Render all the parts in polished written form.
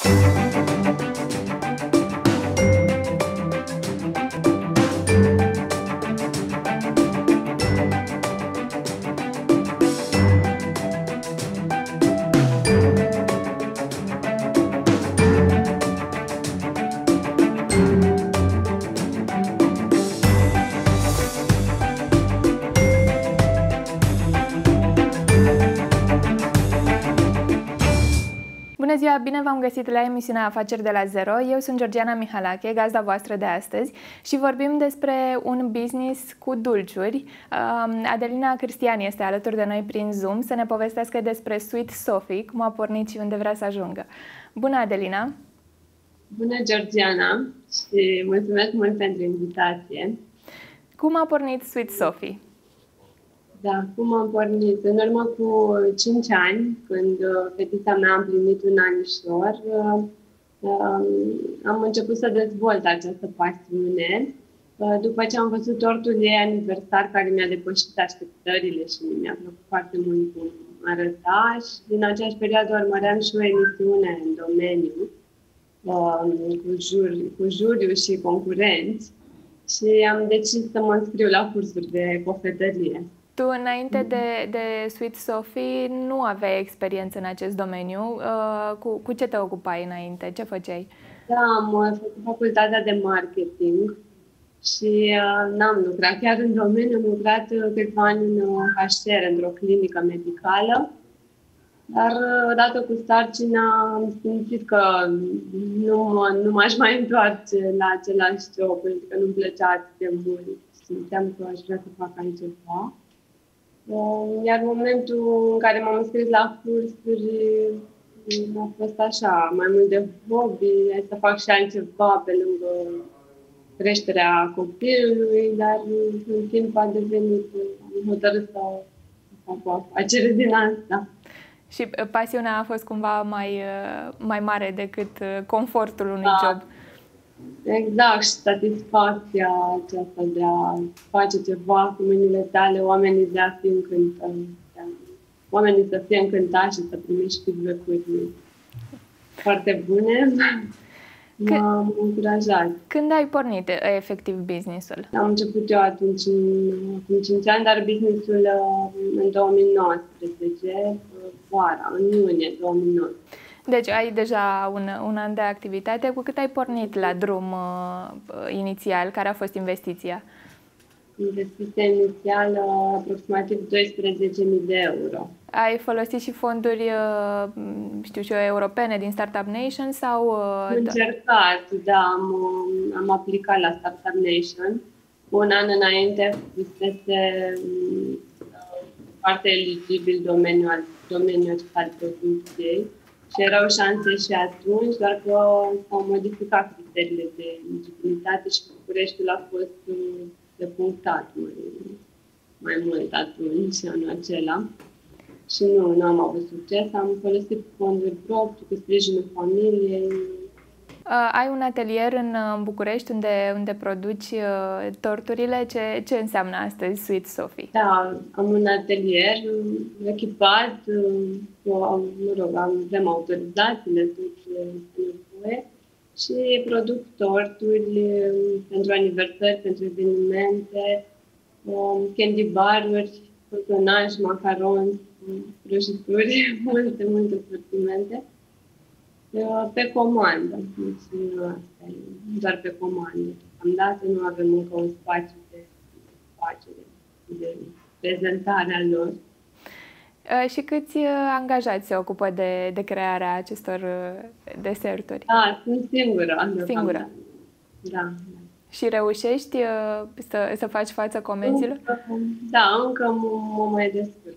Bună ziua, bine v-am găsit la emisiunea Afaceri de la Zero. Eu sunt Georgiana Mihalache, gazda voastră de astăzi și vorbim despre un business cu dulciuri. Adelina Cristian este alături de noi prin Zoom să ne povestească despre Sweet Sophie, cum a pornit și unde vrea să ajungă. Bună, Adelina! Bună, Georgiana, și mulțumesc mult pentru invitație. Cum a pornit Sweet Sophie? Da, cum am pornit? În urmă cu 5 ani, când fetița mea a împlinit un anișor, am început să dezvolt această pasiune. După ce am văzut tortul ei aniversar, care mi-a depășit așteptările și mi-a plăcut foarte mult cum arăta, și din aceeași perioadă urmăream și o emisiune în domeniu cu juriu și concurenți și am decis să mă înscriu la cursuri de cofetărie. Tu, înainte de Sweet Sophie, nu aveai experiență în acest domeniu. Cu ce te ocupai înainte? Ce făceai? Da, am făcut facultatea de marketing și n-am lucrat chiar în domeniu. Am lucrat câțiva ani în HR, într-o clinică medicală. Dar odată cu sarcina am simțit că nu m-aș mai întoarce la același job, pentru că nu-mi plăcea atât de mult. Simțeam că aș vrea să fac altceva. Iar momentul în care m-am înscris la cursuri a fost așa, mai mult de hobby, să fac și altceva pe lângă creșterea copilului, dar în timp a devenit, am hotărât să fac o afacere din asta. Și pasiunea a fost cumva mai mare decât confortul unui job. Exact, și satisfacția aceasta de a face ceva cu mâinile tale, oamenii să fie încântați și să primești feedback-uri foarte bune, m-am încurajat. Când ai pornit efectiv business-ul? Am început eu atunci, acum 5 ani, dar business-ul în 2019, vara, în iunie 2019. Deci ai deja un an de activitate. Cu cât ai pornit la drum inițial? Care a fost investiția? Investiția inițială aproximativ 12.000 de euro. Ai folosit și fonduri, știu și eu, europene din Startup Nation sau? Am încercat, da, am aplicat la Startup Nation. Un an înainte fusese foarte eligibil domeniul acesta al producției. Și erau șanse și atunci, doar că s-au modificat criteriile de eligibilitate și Bucureștiul a fost depunctat mai mult atunci, anul acela. Și nu am avut succes. Am folosit fonduri proprii, cu sprijinul familiei. Ai un atelier în București unde produci torturile. Ce înseamnă astăzi Sweet Sophie? Da, am un atelier echipat, avem autorizațiile, tot ce este nevoie, și produc torturi pentru aniversări, pentru evenimente, candy bar-uri, cotonaj, macaroni, prăjituri, multe sortimente. Pe comandă, doar pe comandă. Deocamdată nu avem încă un spațiu de facere, de prezentare a lor. Și câți angajați se ocupă de crearea acestor deserturi? Da, sunt singură. Singură? Da. Și reușești să faci față comenzilor? Da, încă mă mai descurc.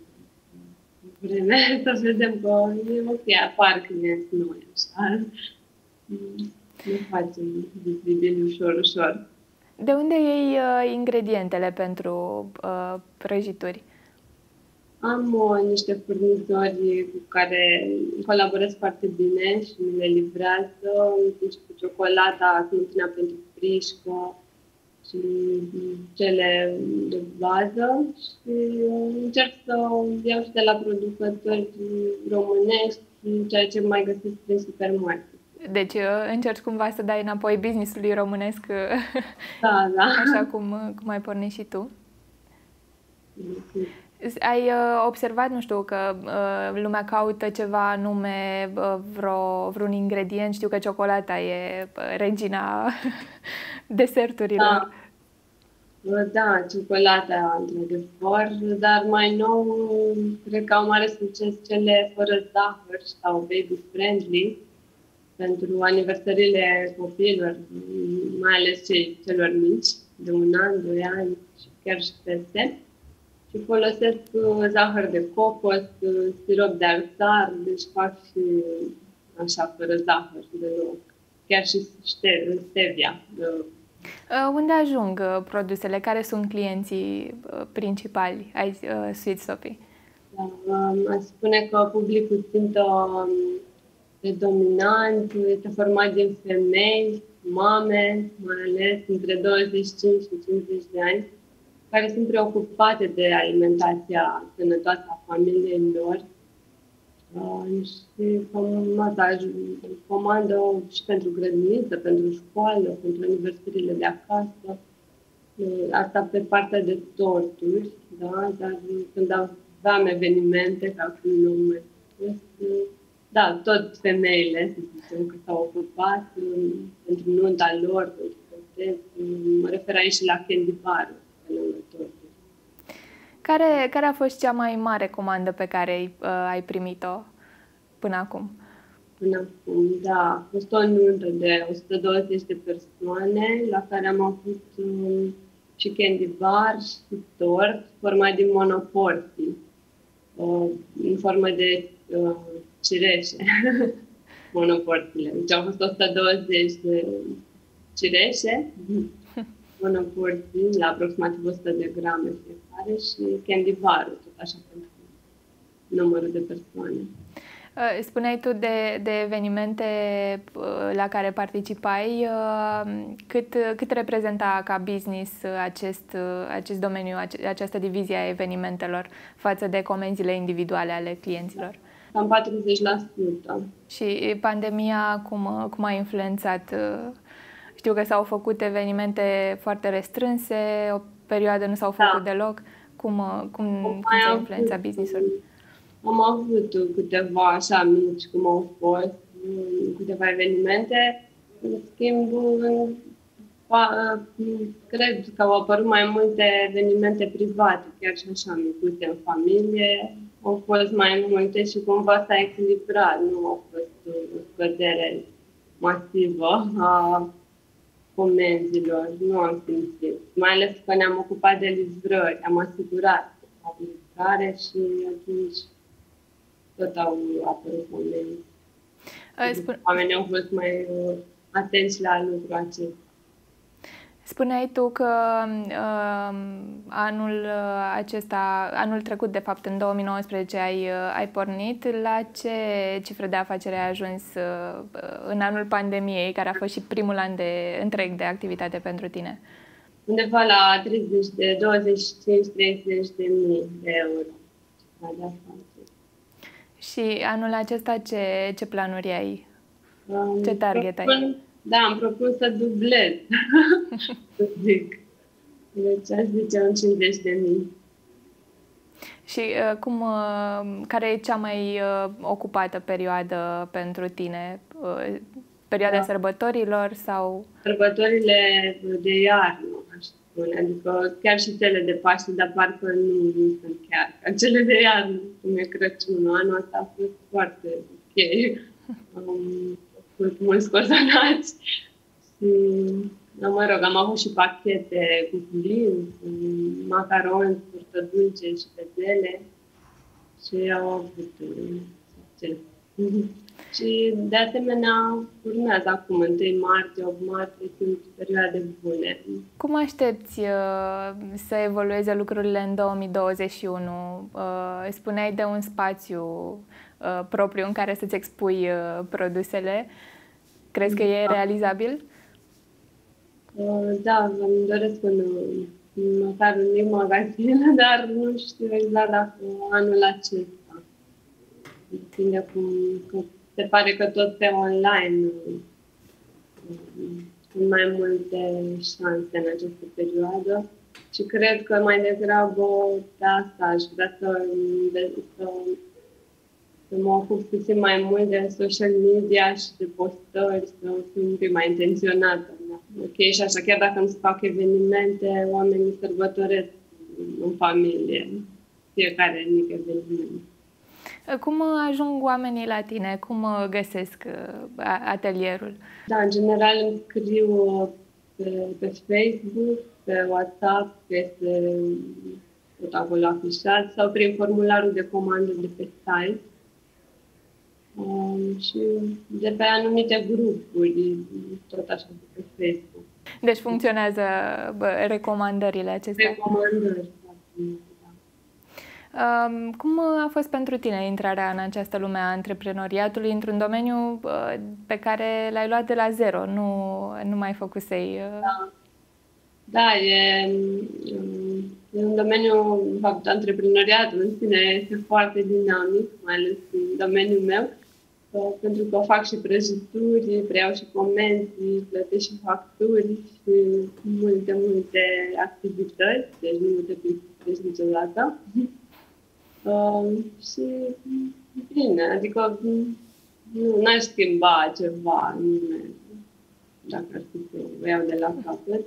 Vreme să vedem că e ok, apar clienți noi, așa. Ne facem vizibil ușor. De unde iei ingredientele pentru prăjituri? Am niște furnizori cu care colaborez foarte bine și mi le livrează, deci cu ciocolata, smântâna pentru frișcă și cele de bază, și încerc să iau și de la producători românești și ceea ce mai găsesc prin supermarket. Deci încerci cumva să dai înapoi business-ului românesc, Da, da. așa cum ai pornit și tu. Ai observat, nu știu, că lumea caută ceva anume, vreun ingredient? Știu că ciocolata e regina deserturilor. Da, ciocolata, într-adevăr, dar mai nou, cred că au mare succes cele fără zahăr sau baby-friendly pentru aniversările copiilor, mai ales celor mici, de 1 an, 2 ani și chiar și peste. Și folosesc zahăr de cocos, sirop de arțar, deci fac și așa, fără zahăr deloc. Chiar și stevia. Unde ajung produsele? Care sunt clienții principali ai Sweet Sophie? Aș spune că publicul țintă predominant este format din femei, mame, mai ales între 25 și 50 de ani, care sunt preocupate de alimentația sănătoasă a familiei lor și comandă și pentru grădiniță, pentru școală, pentru aniversările de acasă. Asta pe partea de torturi, da? Dar când aveam evenimente, ca acum nu mai spus, da, tot femeile, să zicem, că s-au ocupat pentru nunta lor, pentru contest. Mă refer aici și la candy bar, pe lângă torturi. Care a fost cea mai mare comandă pe care ai primit-o până acum? Până acum, da. A fost o nuntă de 120 de persoane, la care am avut și candy bar și tort, format din monoporții, în formă de cireșe, monoporțiile. Deci au fost 120 de cireșe, monoporții, la aproximativ 100 de grame fiecare și candy bar-ul, tot așa pentru numărul de persoane. Spuneai tu de evenimente la care participai. Cât reprezenta ca business acest domeniu, această divizie a evenimentelor față de comenzile individuale ale clienților? Cam 40%. Și pandemia cum a influențat? Știu că s-au făcut evenimente foarte restrânse, o perioadă nu s-au făcut deloc. Cum ți-a influențat business-ul? Am avut câteva așa mici, cum au fost, câteva evenimente. În schimb, cred că au apărut mai multe evenimente private, chiar și așa micuțe în familie. Au fost mai multe și cumva s-a echilibrat. Nu a fost o scădere masivă a comenzilor. Nu am simțit. Mai ales că ne-am ocupat de livrări, am asigurat livrare și atunci tot au apărut comenzi. Oamenii au fost mai atenți la lucrul acesta. Spuneai tu că anul trecut, de fapt, în 2019, ai pornit. La ce cifră de afacere ai ajuns în anul pandemiei, care a fost și primul an întreg de activitate pentru tine? Undeva la 25-30 de mii de euro. Și anul acesta ce planuri ai? Ce target ai? Da, am propus să dublez, să zic. Deci aș zice un 50 de mii. Și care e cea mai ocupată perioadă pentru tine? Perioada sărbătorilor sau? Sărbătorile de iarnă, aș spune. Adică chiar și cele de Paște, dar parcă nu sunt chiar ca cele de iarnă, cum e Crăciunul. Anul ăsta a fost foarte ok. Sunt mulți cozonați și, mă rog, am avut și pachete cu plinți, macaroni, turtă dulce și pezele și au avut succes. Și, de asemenea, urmează acum, 1 martie, 8 martie, sunt perioade bune. Cum aștepți să evolueze lucrurile în 2021? Spuneai de un spațiu propriu în care să-ți expui produsele. Crezi că e realizabil? Da, îmi doresc măcar un mic magazin, dar nu știu exact dacă anul acesta. depinde că se pare că tot pe online sunt mai multe șanse în această perioadă și cred că mai degrabă pe asta aș vrea să mă ocup puțin mai mult de social media și de postări, să fiu un pic mai intenționată. Ok, și așa, chiar dacă îmi fac evenimente, oamenii sărbătoresc în familie, fiecare mic eveniment. Cum ajung oamenii la tine? Cum găsesc atelierul? Da, în general îmi scriu pe Facebook, pe WhatsApp, că este tot acolo afișat, sau prin formularul de comandă de pe site. Și de pe anumite grupuri, tot așa, pe Facebook. Deci funcționează recomandările acestea? Recomandări, da. Cum a fost pentru tine intrarea în această lume a antreprenoriatului, într-un domeniu pe care l-ai luat de la zero, nu mai făcusei? Da, e un domeniu, de fapt, antreprenoriatul în sine este foarte dinamic, mai ales în domeniul meu, pentru că fac și prăjituri, preiau și comenzi, plătesc și facturi și multe activități, deci nu te plictisești niciodată. Și bine, adică nu aș schimba ceva în lume, dacă ar fi să o iau de la capăt.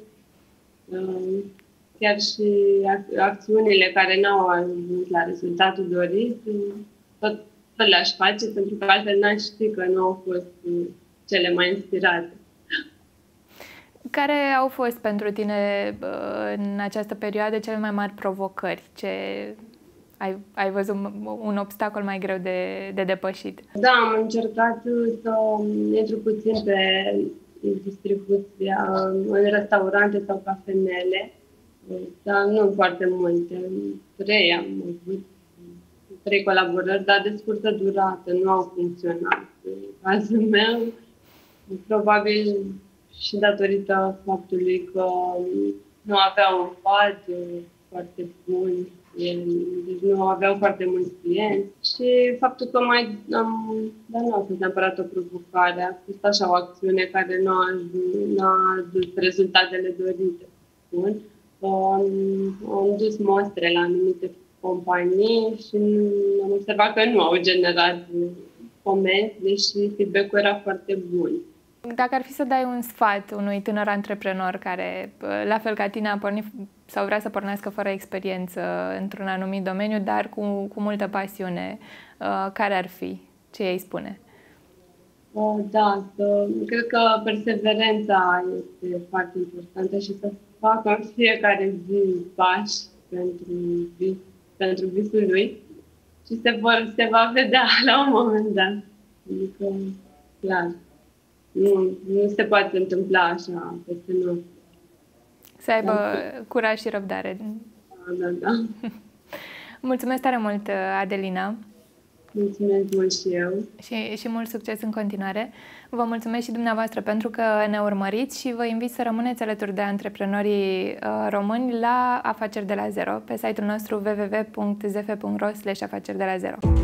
Chiar și acțiunile care n-au ajuns la rezultatul dorit, tot le-aș face, pentru că altfel n-aș ști că nu au fost cele mai inspirate. Care au fost pentru tine în această perioadă cele mai mari provocări? Ce ai văzut un obstacol mai greu de depășit? Da, am încercat să intru puțin pe distribuția în restaurante sau cafenele, dar nu foarte multe. 3 am avut, 3 colaborări, dar de scurtă durată, nu au funcționat. În cazul meu, probabil și datorită faptului că nu aveau un pad foarte bun, deci nu aveau foarte mulți clienți și faptul că dar nu a fost neapărat o provocare, a fost așa o acțiune care nu a adus rezultatele dorite. Bun. Am dus mostre la anumite companii și am observat că nu au generat comenzi, deși feedback-ul era foarte bun. Dacă ar fi să dai un sfat unui tânăr antreprenor care, la fel ca tine, a pornit sau vrea să pornească fără experiență într-un anumit domeniu, dar cu multă pasiune, care ar fi? Ce îi spune? Da, cred că perseverența este foarte importantă și să facă în fiecare zi pași pentru visul lui și se va vedea la un moment dat. Adică, clar. Nu se poate întâmpla așa peste noapte. Să aibă curaj și răbdare. Da. Mulțumesc tare mult, Adelina. Mulțumesc mult și eu. Și mult succes în continuare. Vă mulțumesc și dumneavoastră pentru că ne urmăriți și vă invit să rămâneți alături de antreprenorii români la Afaceri de la Zero pe site-ul nostru www.zf.ro/afaceri de la zero.